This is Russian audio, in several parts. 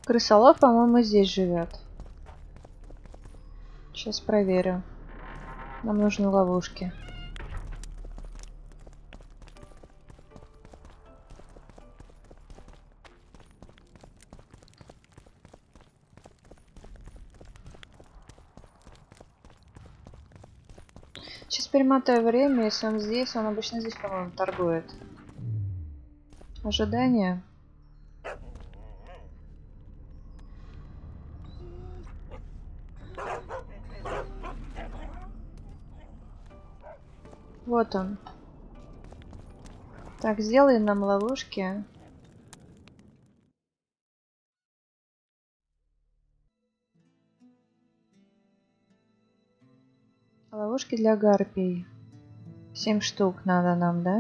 Крысолов, по-моему, здесь живет. Сейчас проверю. Нам нужны ловушки. Сейчас перемотаю время, если он здесь, он обычно здесь, по-моему, торгует. Ожидание. Вот он. Так, сделай нам ловушки. Ловушки для гарпий. 7 штук надо нам, да?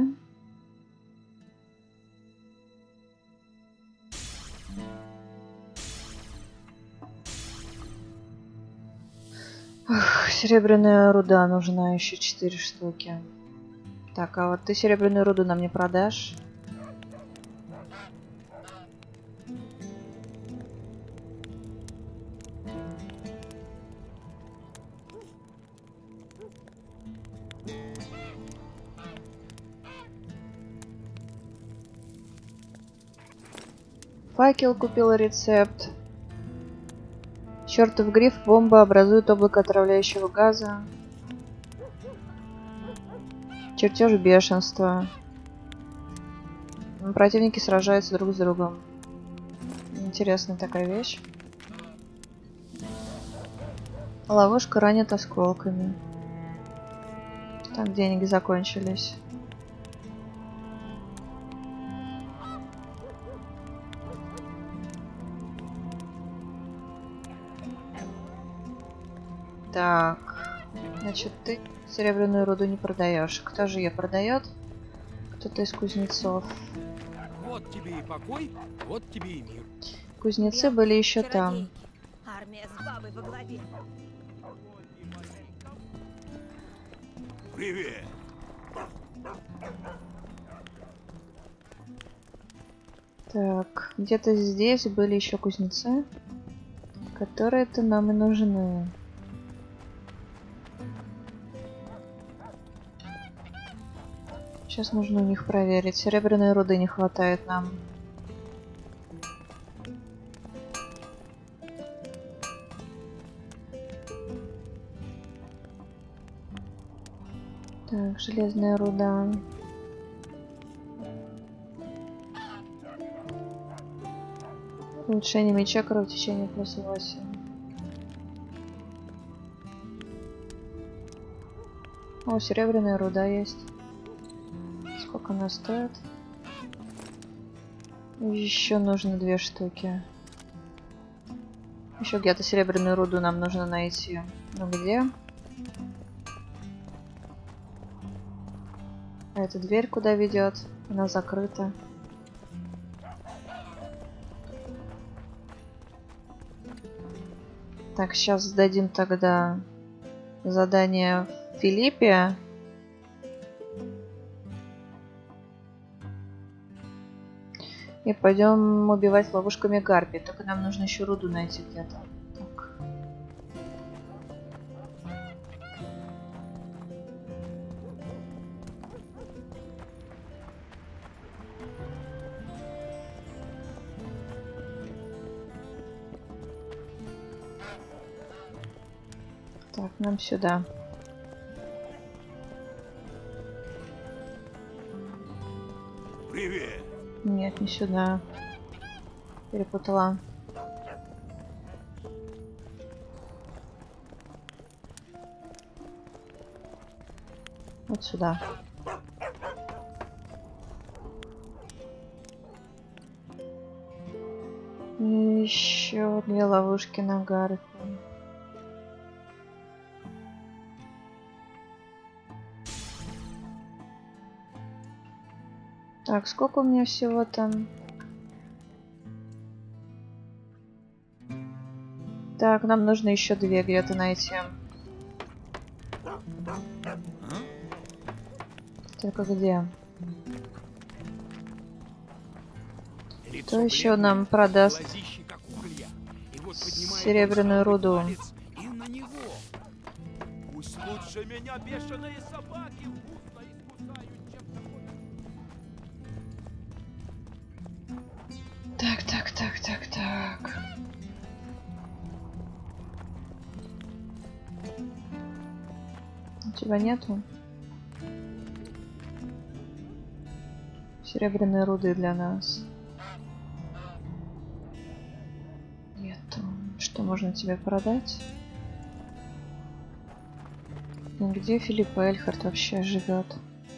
Ох, серебряная руда нужна, еще 4 штуки. Так, а вот ты серебряную руду нам не продашь? Факел купил рецепт. Чертов гриф, бомба образует облако отравляющего газа. Чертеж бешенства. Противники сражаются друг с другом. Интересная такая вещь. Ловушка ранит осколками. Так, деньги закончились. Так, значит, ты серебряную руду не продаешь. Кто же ее продает? Кто-то из кузнецов. Вот тебе и покой, вот тебе и мир. Кузнецы были еще там. Армия с бабой во главе. Привет. Так, где-то здесь были еще кузнецы, которые-то нам и нужны. Сейчас нужно у них проверить. Серебряной руды не хватает нам. Так, железная руда. Улучшение меча, кровотечение плюс 8. О, серебряная руда есть. Сколько она стоит? Еще нужно 2 штуки. Еще где-то серебряную руду нам нужно найти. Ну где? А эта дверь куда ведет? Она закрыта. Так, сейчас сдадим тогда задание Филиппе. И пойдем убивать ловушками гарпий. Только нам нужно еще руду найти где-то. Так. Так, нам сюда. Привет. Нет, не сюда. Перепутала. Вот сюда. И еще 2 ловушки на гарпии. Так, сколько у меня всего там? Так, нам нужно еще 2 где-то найти. Только где? Кто еще нам продаст? Глазище, как уголья. серебряную руду. И на него. Пусть лучше меня бешеные собаки вкусно искусают, чем такой. Так. У тебя нету серебряной руды для нас? Нету. Что можно тебе продать? Ну, где Филипп Эльхард вообще живет?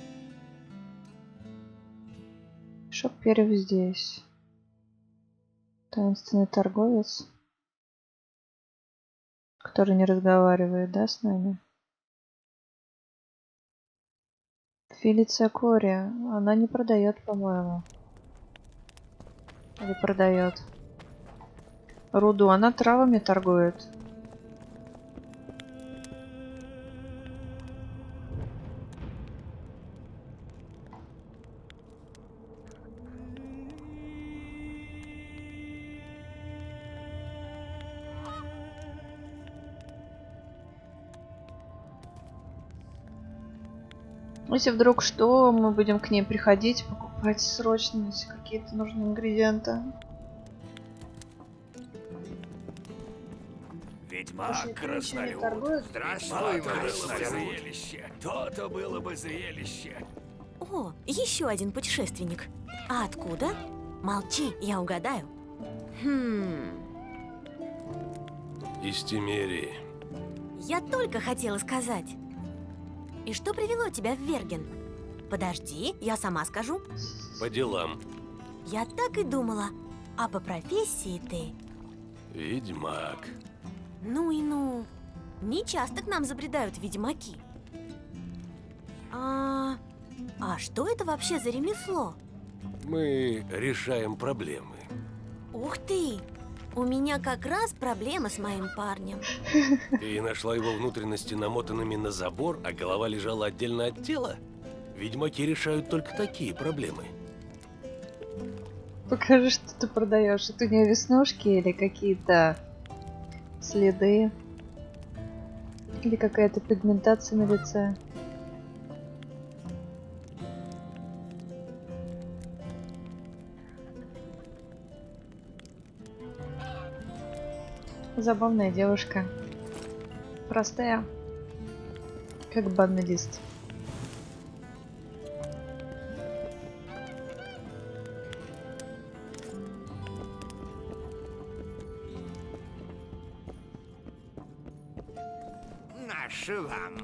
Шоп перьев здесь. Таинственный торговец, который не разговаривает, да, с нами? Фелиция Кори, она не продает, по-моему. Или продает? Руду, она травами торгует. Если вдруг что, мы будем к ней приходить, покупать срочно, если какие-то нужные ингредиенты. Ведьмак краснолюд. Здравствуй, краснолюд. То-то было бы зрелище. О, еще один путешественник. А откуда? Молчи, я угадаю. Из Тимерии. Я только хотела сказать. И что привело тебя в Верген? Подожди, я сама скажу. По делам. Я так и думала. А по профессии ты? Ведьмак. Ну и ну. Не часто к нам забредают ведьмаки. А что это вообще за ремесло? Мы решаем проблемы. Ух ты! У меня как раз проблема с моим парнем. Ты нашла его внутренности намотанными на забор, а голова лежала отдельно от тела? Ведьмаки решают только такие проблемы. Покажи, что ты продаешь. Это у нее веснушки или какие-то следы? Или какая-то пигментация на лице? Забавная девушка. Простая. Как банный лист. Наши вам.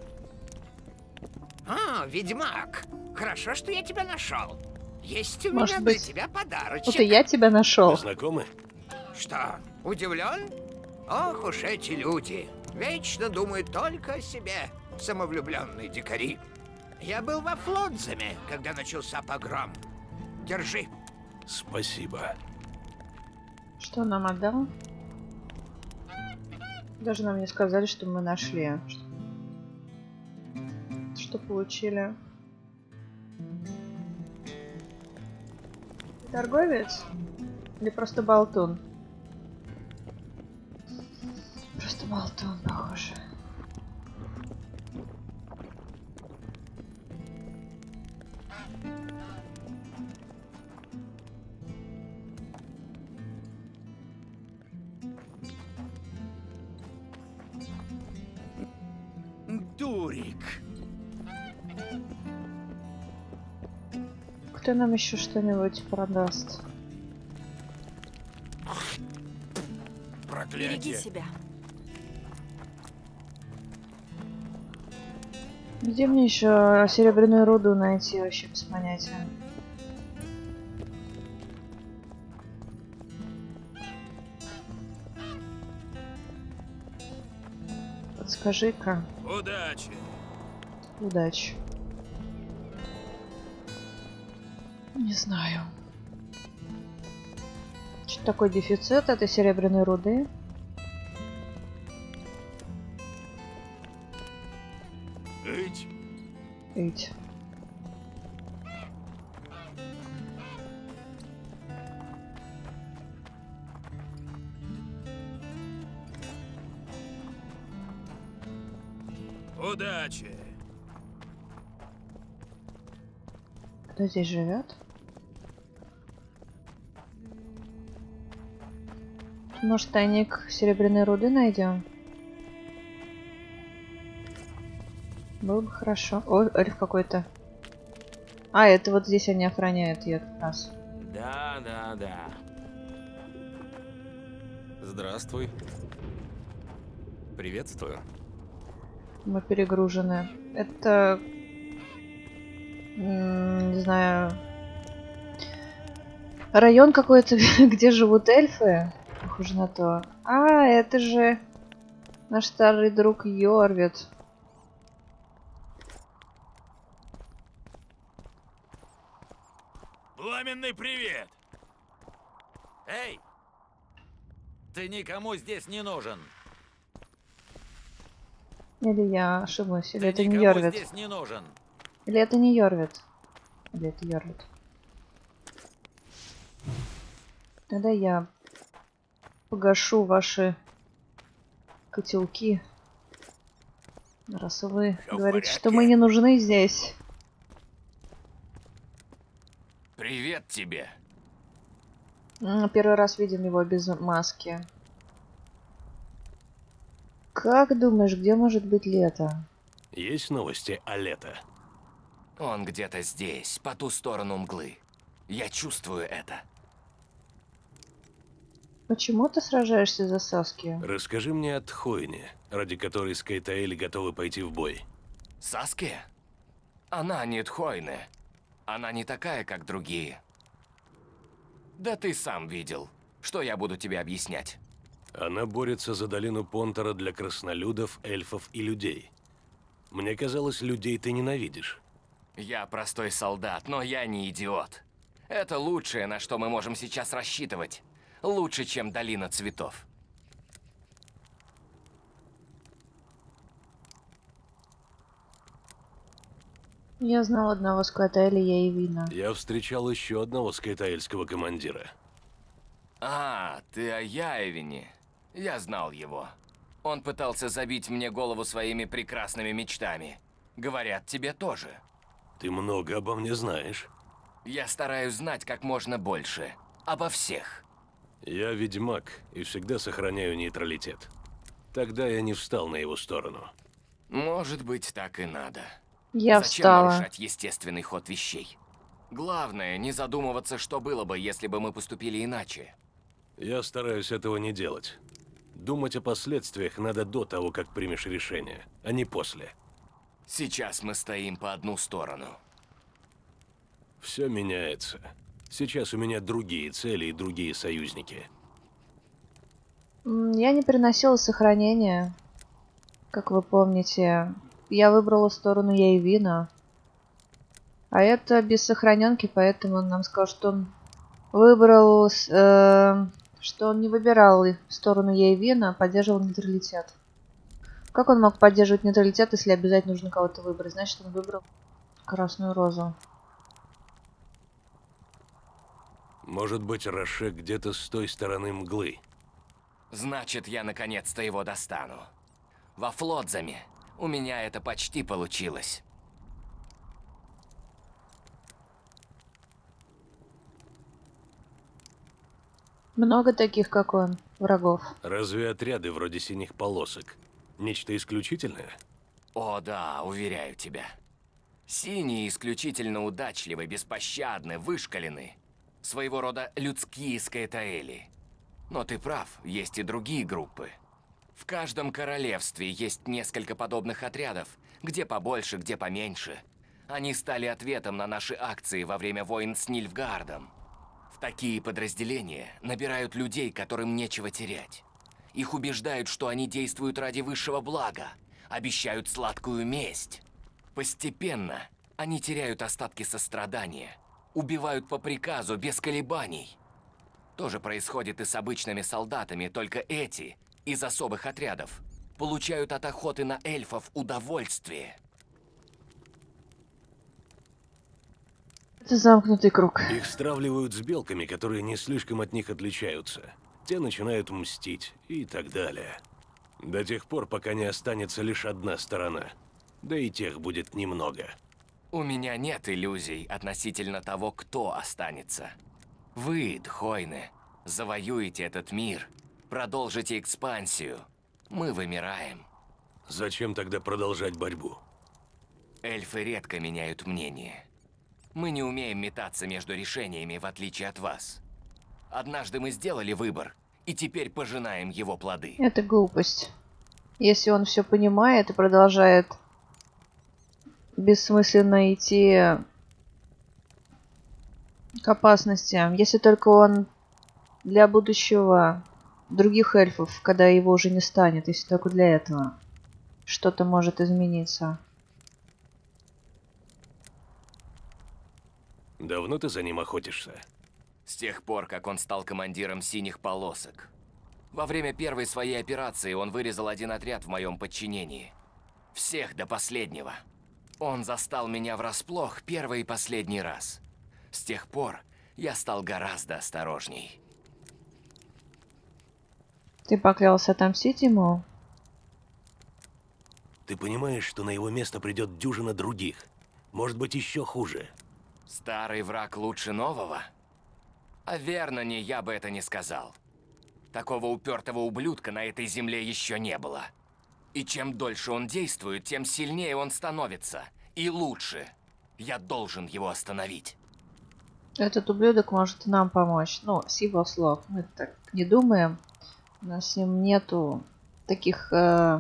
Ведьмак. Хорошо, что я тебя нашел. Есть у Может меня быть, для тебя подарочек. Вот и я тебя нашел. Вы знакомы? Что, удивлен? Ох уж эти люди. Вечно думают только о себе, самовлюбленные дикари. Я был во Флодземе, когда начался погром. Держи. Спасибо. Что нам отдал? Даже нам не сказали, что мы нашли. Что получили? Торговец? Или просто болтун? Просто болтун, похоже. Дурик. Кто нам еще что-нибудь продаст? Береги Проклятие. себя. Где мне еще серебряную руду найти, вообще без понятия? Подскажи-ка. Удачи. Удачи. Не знаю. Что такое дефицит этой серебряной руды? Ить. Ведь. Удачи! Кто здесь живет? Может, тайник серебряной руды найдем? Было бы хорошо. О, эльф какой-то. А, это вот здесь они охраняют ее как раз. Да. Здравствуй. Приветствую. Мы перегружены. Это... не знаю... Район какой-то, где живут эльфы. Похоже на то. А, это же наш старый друг Йорвит. Пламенный привет! Эй! Ты никому здесь не нужен. Или я ошиблась, или Ты это не никому Йорвит. здесь не нужен. Или это не Йорвит. Или это Йорвит. Тогда я погашу ваши котелки. Раз вы Всё в говорите, что порядке? мы не нужны здесь. Привет тебе. Первый раз видим его без маски. Как думаешь, где может быть Лето? Есть новости о Лето? Он где-то здесь, по ту сторону мглы. Я чувствую это. Почему ты сражаешься за Саски? Расскажи мне о Тхойне, ради которой Скайтаэль готовы пойти в бой. Саске? Она не Тхойне. Она не такая, как другие. Да ты сам видел. Что я буду тебе объяснять? Она борется за долину Понтера для краснолюдов, эльфов и людей. Мне казалось, людей ты ненавидишь. Я простой солдат, но я не идиот. Это лучшее, на что мы можем сейчас рассчитывать. Лучше, чем долина цветов. Я знал одного Скайтаэля Яевина. Я встречал еще одного скайтаэльского командира. А, ты о Яевине. Я знал его. Он пытался забить мне голову своими прекрасными мечтами. Говорят, тебе тоже. Ты много обо мне знаешь. Я стараюсь знать как можно больше. Обо всех. Я ведьмак и всегда сохраняю нейтралитет. Тогда я не встал на его сторону. Может быть, так и надо. Я Зачем встала. нарушать естественный ход вещей? Главное, не задумываться, что было бы, если бы мы поступили иначе. Я стараюсь этого не делать. Думать о последствиях надо до того, как примешь решение, а не после. Сейчас мы стоим по одну сторону. Все меняется. Сейчас у меня другие цели и другие союзники. Я не переносила сохранения. Как вы помните, я выбрала сторону Яевина. А это без сохраненки, поэтому он нам сказал, что он выбрал, что он не выбирал сторону Яевина, а поддерживал нейтралитет. Как он мог поддерживать нейтралитет, если обязательно нужно кого-то выбрать? Значит, он выбрал Красную Розу. Может быть, Роше где-то с той стороны мглы. Значит, я наконец-то его достану. Во Флотзаме. У меня это почти получилось. Много таких, как он, врагов. Разве отряды вроде синих полосок нечто исключительное? О да, уверяю тебя. Синие исключительно удачливы, беспощадны, вышкалены. Своего рода людские скайтаэли. Но ты прав, есть и другие группы. В каждом королевстве есть несколько подобных отрядов, где побольше, где поменьше. Они стали ответом на наши акции во время войн с Нильфгаардом. В такие подразделения набирают людей, которым нечего терять. Их убеждают, что они действуют ради высшего блага, обещают сладкую месть. Постепенно они теряют остатки сострадания, убивают по приказу, без колебаний. То же происходит и с обычными солдатами, только эти, из особых отрядов, получают от охоты на эльфов удовольствие. Это замкнутый круг. Их стравливают с белками, которые не слишком от них отличаются. Те начинают мстить и так далее. До тех пор, пока не останется лишь одна сторона. Да и тех будет немного. У меня нет иллюзий относительно того, кто останется. Вы, Дхойны, завоюете этот мир, продолжите экспансию. Мы вымираем. Зачем тогда продолжать борьбу? Эльфы редко меняют мнение. Мы не умеем метаться между решениями, в отличие от вас. Однажды мы сделали выбор, и теперь пожинаем его плоды. Это глупость. Если он все понимает и продолжает бессмысленно идти к опасности, если только он для будущего других эльфов, когда его уже не станет, если только для этого что-то может измениться. Давно ты за ним охотишься? С тех пор, как он стал командиром синих полосок. Во время первой своей операции он вырезал один отряд в моем подчинении. Всех до последнего. Он застал меня врасплох первый и последний раз. С тех пор я стал гораздо осторожней. Ты поклялся отомстить ему? Ты понимаешь, что на его место придет дюжина других? Может быть, еще хуже. Старый враг лучше нового? А верно, не я бы это не сказал. Такого упертого ублюдка на этой земле еще не было. И чем дольше он действует, тем сильнее он становится. И лучше. Я должен его остановить. Этот ублюдок может нам помочь. Ну, с его слов. Мы так не думаем. У нас с ним нету таких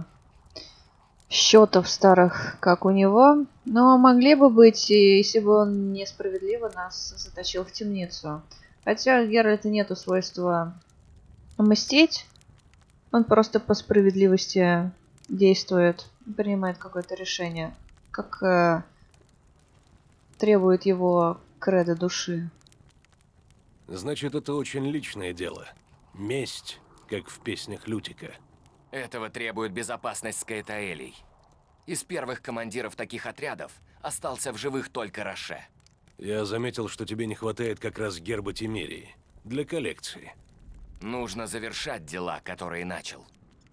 счетов старых, как у него. Но могли бы быть, если бы он несправедливо нас заточил в темницу. Хотя у Геральта нету свойства мстить. Он просто по справедливости действует, принимает какое-то решение, как требует его кредо души. Значит, это очень личное дело. Месть, как в песнях Лютика. Этого требует безопасность Скаэтаэлей. Из первых командиров таких отрядов остался в живых только Роше. Я заметил, что тебе не хватает как раз герба Тимерии. Для коллекции. Нужно завершать дела, которые начал.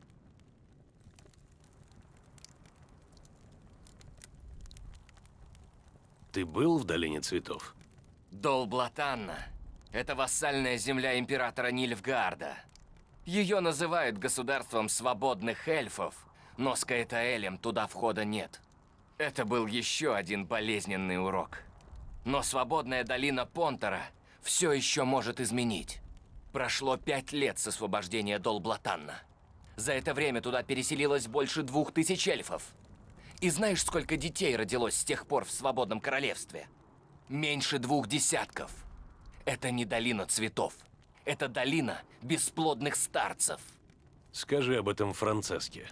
Ты был в Долине Цветов? Дол-Блатанна – это вассальная земля императора Нильфгаарда. Ее называют государством свободных эльфов, но с Каэтаэлем туда входа нет. Это был еще один болезненный урок. Но свободная долина Понтера все еще может изменить. Прошло 5 лет с освобождения Дол-Блатанна. За это время туда переселилось больше 2000 эльфов. И знаешь, сколько детей родилось с тех пор в свободном королевстве? Меньше 20. Это не долина цветов. Это долина бесплодных старцев. Скажи об этом Францеске.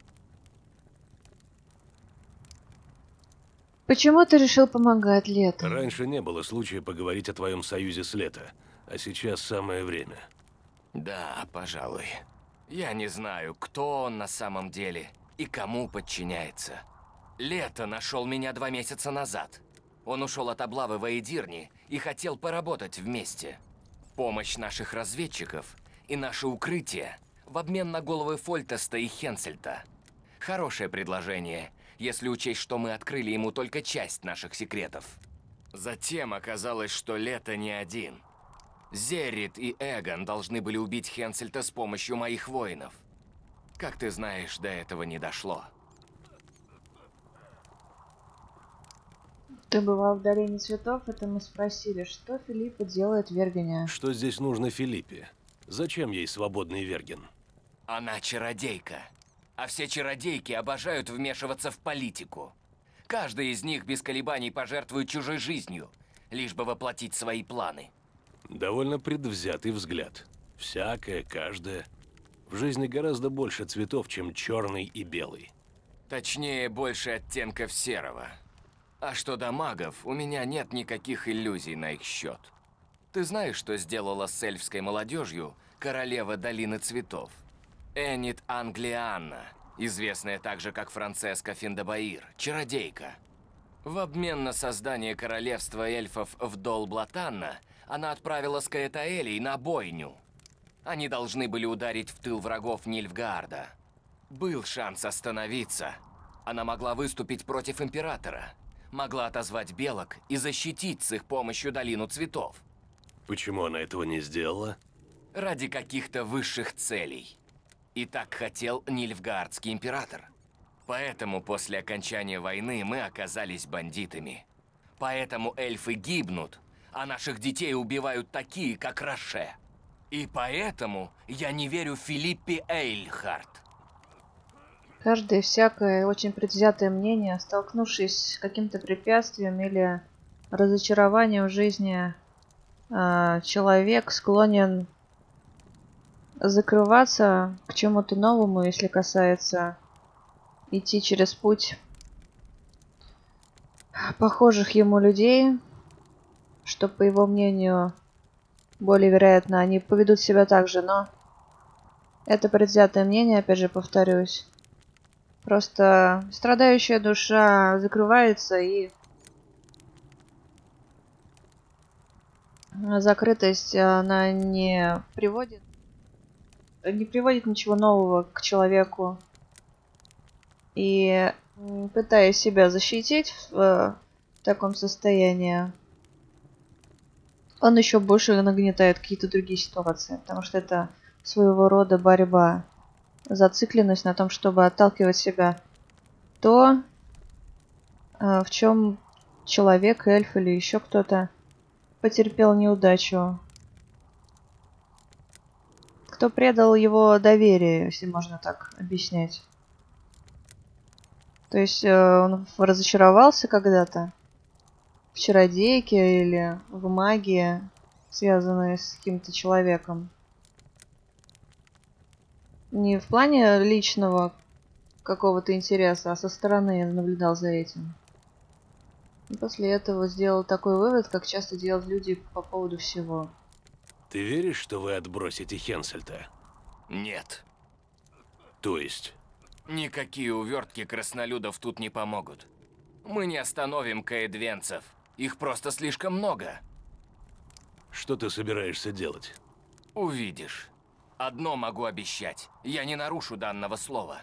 Почему ты решил помогать Лету? Раньше не было случая поговорить о твоем союзе с Лето, а сейчас самое время. Да, пожалуй. Я не знаю, кто он на самом деле и кому подчиняется. Лето нашел меня 2 месяца назад. Он ушел от облавы в Эйдирне и хотел поработать вместе. Помощь наших разведчиков и наше укрытие в обмен на головы Фольтеста и Хенсельта. Хорошее предложение, если учесть, что мы открыли ему только часть наших секретов. Затем оказалось, что Лето не один. Зеррит и Эгон должны были убить Хенсельта с помощью моих воинов. Как ты знаешь, до этого не дошло. Ты бывал в Долине Цветов, это мы спросили, что Филиппа делает в Вергене. Что здесь нужно Филиппе? Зачем ей свободный Верген? Она чародейка. А все чародейки обожают вмешиваться в политику. Каждый из них без колебаний пожертвует чужой жизнью, лишь бы воплотить свои планы. Довольно предвзятый взгляд. Всякое, каждое. В жизни гораздо больше цветов, чем черный и белый. Точнее, больше оттенков серого. А что до магов, у меня нет никаких иллюзий на их счет. Ты знаешь, что сделала с эльфской молодежью королева Долины Цветов? Энит Англианна, известная также как Францеска Финдабаир, чародейка. В обмен на создание королевства эльфов в Дол-Блатанна она отправила Скаэтаэлей на бойню. Они должны были ударить в тыл врагов Нильфгаарда. Был шанс остановиться, Она могла выступить против императора. Могла отозвать белок и защитить с их помощью долину цветов. Почему она этого не сделала? Ради каких-то высших целей. И так хотел Нильфгаардский император. Поэтому после окончания войны мы оказались бандитами. Поэтому эльфы гибнут, а наших детей убивают такие, как Роше. И поэтому я не верю Филиппе Эйльхарт. Каждое всякое очень предвзятое мнение, столкнувшись с каким-то препятствием или разочарованием в жизни, человек склонен закрываться к чему-то новому, если касается идти через путь похожих ему людей, что, по его мнению, более вероятно, они поведут себя так же, но это предвзятое мнение, опять же повторюсь. Просто страдающая душа закрывается, и закрытость, она не приводит ничего нового к человеку. И пытаясь себя защитить в таком состоянии, он еще больше нагнетает какие-то другие ситуации, потому что это своего рода борьба. Зацикленность на том, чтобы отталкивать себя то, в чем человек, эльф или еще кто-то потерпел неудачу. Кто предал его доверие, если можно так объяснять. То есть он разочаровался когда-то в чародейке или в магии, связанной с каким-то человеком. Не в плане личного какого-то интереса, а со стороны я наблюдал за этим. И после этого сделал такой вывод, как часто делают люди по поводу всего. Ты веришь, что вы отбросите Хенсельта? Нет. То есть? Никакие увертки краснолюдов тут не помогут. Мы не остановим каэдвенцев. Их просто слишком много. Что ты собираешься делать? Увидишь. Одно могу обещать. Я не нарушу данного слова.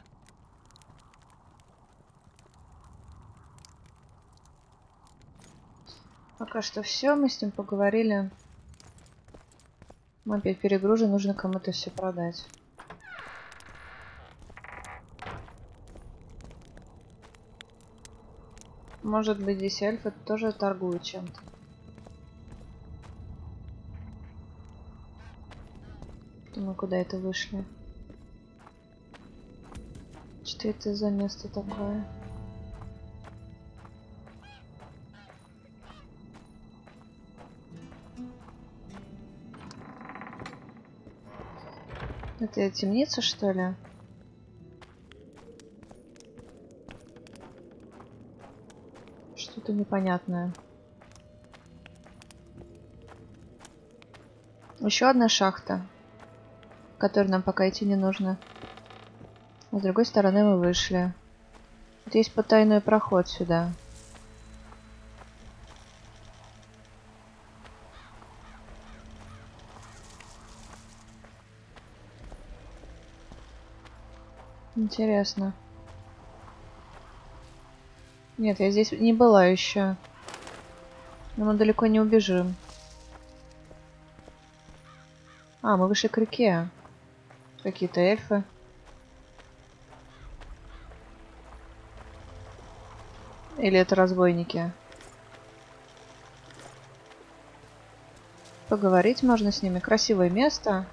Пока что все, мы с ним поговорили. Мы опять перегружены, нужно кому-то все продать. Может быть, здесь эльфы тоже торгуют чем-то. Мы куда это вышли? Что это за место такое? Это темница, что ли? Что-то непонятное. Еще одна шахта, в которой нам пока идти не нужно. А с другой стороны мы вышли. Тут есть потайной проход сюда. Интересно. Нет, я здесь не была еще. Но мы далеко не убежим. А, мы вышли к реке. Какие-то эльфы. Или это разбойники? Поговорить можно с ними. Красивое место.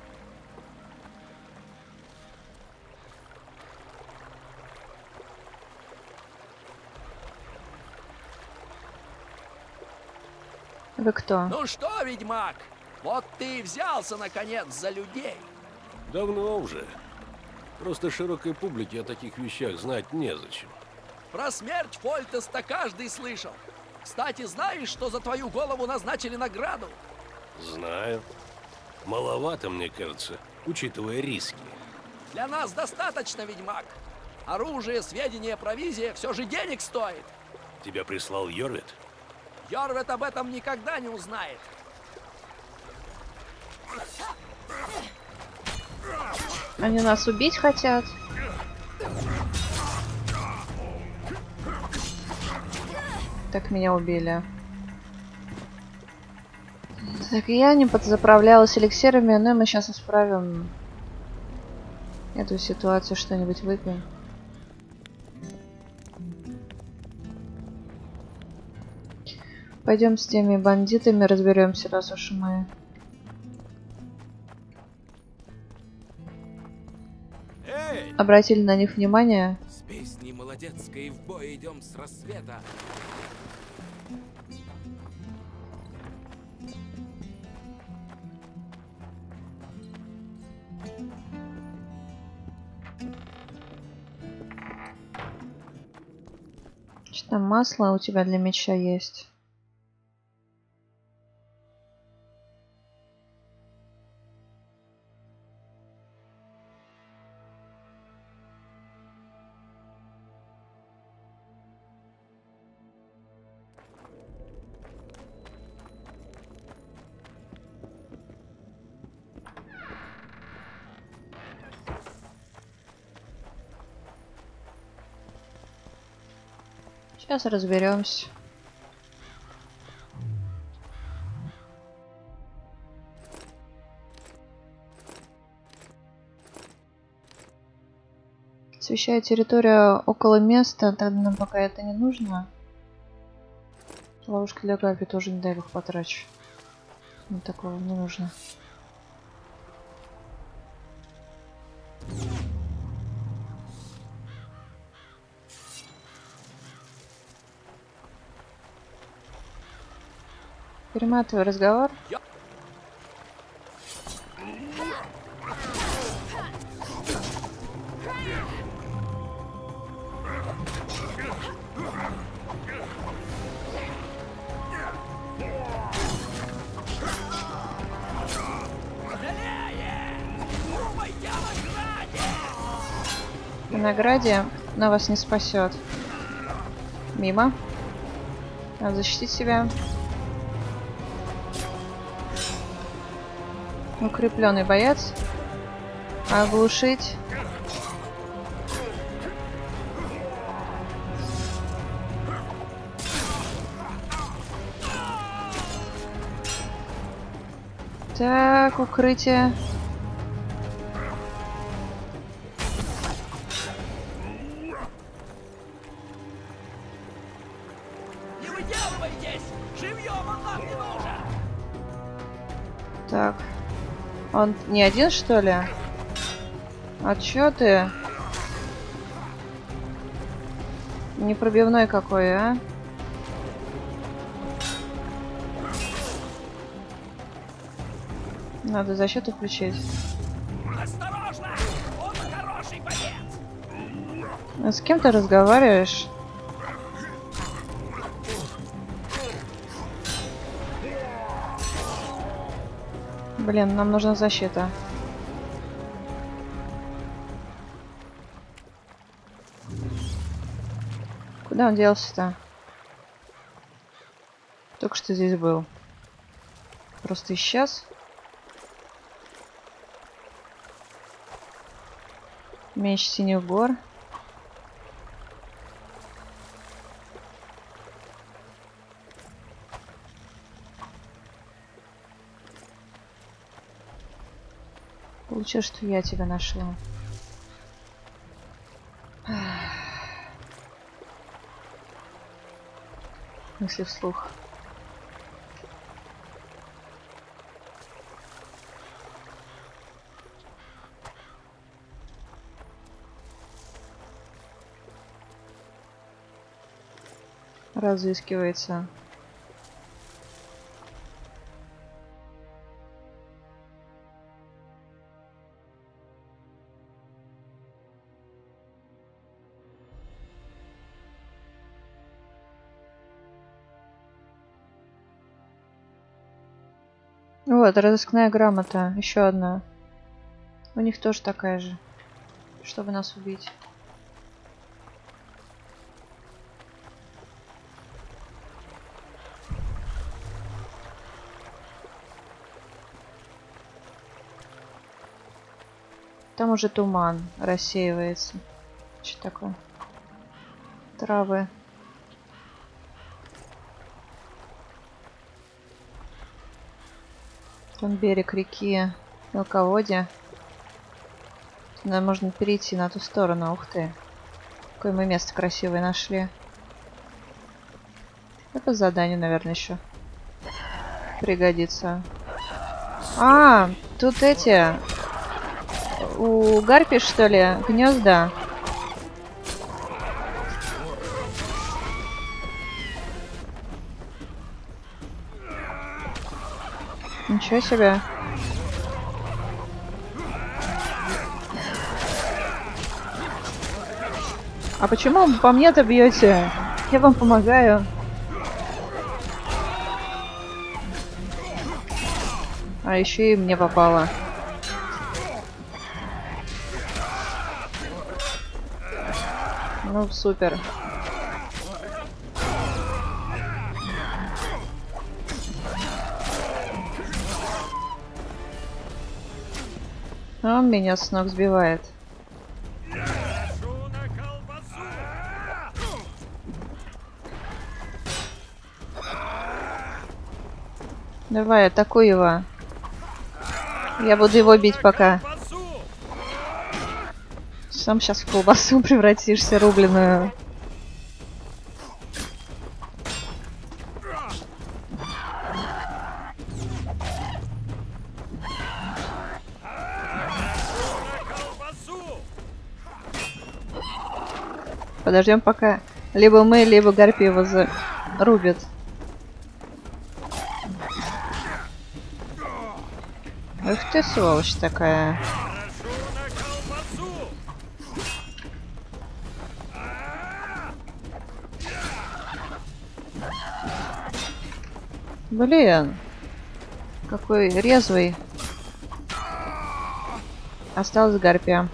Вы кто? Ну что, ведьмак, вот ты и взялся наконец за людей. Давно уже. Просто широкой публике о таких вещах знать незачем. Про смерть Фольтеста каждый слышал. Кстати, знаешь, что за твою голову назначили награду? Знаю. Маловато, мне кажется, учитывая риски. Для нас достаточно, ведьмак. Оружие, сведения, провизия все же денег стоит. Тебя прислал Йорвет? Йорвет об этом никогда не узнает. Они нас убить хотят. Так, меня убили. Так, я не подзаправлялась эликсирами, но мы сейчас исправим эту ситуацию, что-нибудь выпьем. Пойдем с теми бандитами разберемся, раз уж мы... Эй! обратили на них внимание. С песней молодецкой в бой идем с рассвета. Что там, масло у тебя для меча есть? Сейчас разберемся. Освещаю территорию около места, тогда нам пока это не нужно. Ловушки для Габи тоже, не дай бог, потрачу. Ну, такого не нужно. Перематываю разговор. В награде на вас не спасет. Мимо. Надо защитить себя. Укрепленный боец. Оглушить. Так, укрытие. Не выделывайтесь! Живьем он нам не нужен! Так. Он не один, что ли? А чё ты? Непробивной какой, а? Надо защиту включить. Осторожно! Он хороший боец! А с кем ты разговариваешь? Блин, нам нужна защита. Куда он делся-то? Только что здесь был. Просто исчез. Меч синих гор. Получилось, что я тебя нашла. Мысли вслух. Разыскивается. Вот, разыскная грамота. Еще одна. У них тоже такая же. Чтобы нас убить. Там уже туман рассеивается. Что такое? Травы. Там берег реки Мелководья. Нам можно перейти на ту сторону. Ух ты. Какое мы место красивое нашли. Это задание, наверное, еще пригодится. А, тут эти... У гарпий, что ли, гнезда? Ничего себе. А почему вы по мне-то бьете? Я вам помогаю. А еще и мне попало. Ну, супер. Он меня с ног сбивает. Давай, атакуй его. Я буду его бить пока. Сам сейчас в колбасу превратишься рубленую. Подождем пока либо мы, либо гарпи его зарубят. Ух ты, сволочь такая. Блин. Какой резвый. Осталась гарпия.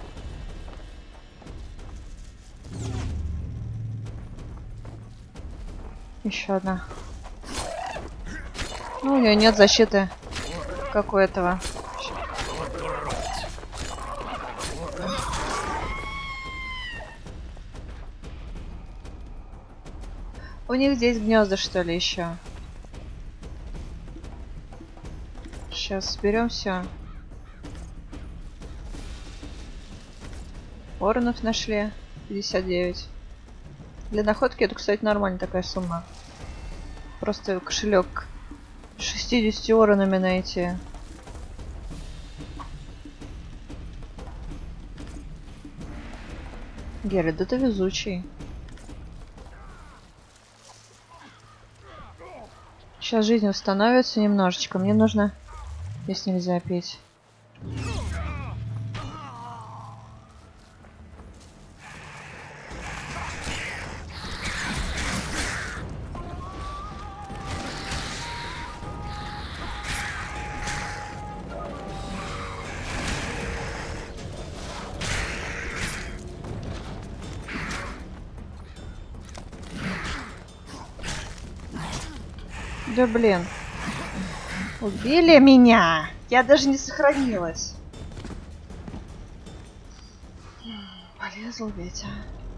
Еще одна. Ну, у нее нет защиты, как у этого. У них здесь гнезда, что ли, еще? Сейчас соберем все. Воронов нашли. 59. Для находки это, кстати, нормально такая сумма. Просто кошелек 60 воронами найти. Герри, да ты везучий. Сейчас жизнь восстановится немножечко. Мне нужно... Здесь нельзя пить. Да блин. Убили меня! Я даже не сохранилась. Полезл ведь, а.